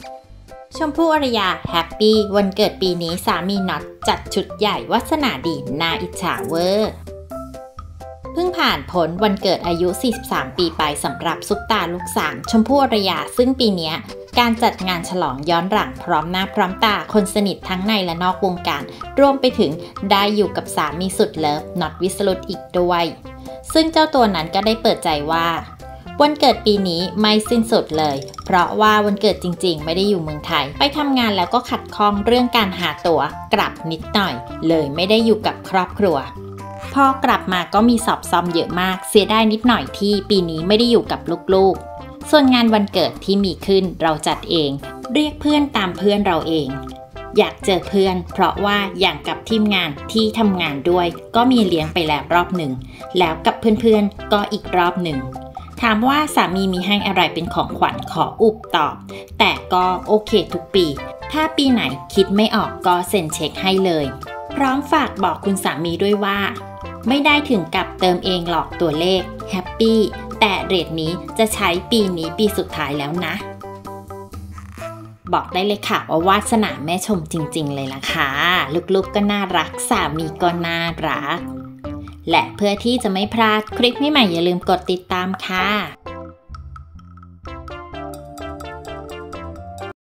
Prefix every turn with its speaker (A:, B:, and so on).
A: ชมพู่อารยาแฮปปี้วันเกิดปีนี้สามีน็อตจัดชุดใหญ่วาสนาดีน่าอิจฉาเวอร์เพิ่งผ่านพ้นวันเกิดอายุ 43 ปีไปสำหรับซุปตาลูกสามชมพู่อารยาซึ่งปีนี้การจัดงานฉลองย้อนหลังพร้อมหน้าพร้อมตาคนสนิททั้งในและนอกวงการรวมไปถึงได้อยู่กับสามีสุดเลิฟน็อตวิสรุตอีกด้วยซึ่งเจ้าตัวนั้นก็ได้เปิดใจว่าวันเกิดปีนี้ไม่สิ้นสุดเลยเพราะว่าวันเกิดจริงๆไม่ได้อยู่เมืองไทยไปทำงานแล้วก็ขัดข้องเรื่องการหาตั๋วกลับนิดหน่อยเลยไม่ได้อยู่กับครอบครัวพอกลับมาก็มีสอบซ่อมเยอะมากเสียดายนิดหน่อยที่ปีนี้ไม่ได้อยู่กับลูกๆส่วนงานวันเกิดที่มีขึ้นเราจัดเองเรียกเพื่อนตามเพื่อนเราเองอยากเจอเพื่อนเพราะว่าอย่างกับทีมงานที่ทำงานด้วยก็มีเลี้ยงไปแล้วรอบหนึ่งแล้วกับเพื่อนๆก็อีกรอบหนึ่งถามว่าสามีมีให้อะไรเป็นของขวัญขออุบตอบแต่ก็โอเคทุกปีถ้าปีไหนคิดไม่ออกก็เซ็นเช็คให้เลยพร้อมฝากบอกคุณสามีด้วยว่าไม่ได้ถึงกับเติมเองหรอกตัวเลขแฮปปี้แต่เรทนี้จะใช้ปีนี้ปีสุดท้ายแล้วนะบอกได้เลยค่ะว่าวาสนาแม่ชมจริงๆเลยล่ะค่ะลูกๆก็น่ารักสามีก็น่ารักและเพื่อที่จะไม่พลาดคลิปใหม่ๆอย่าลืมกดติดตามค่ะ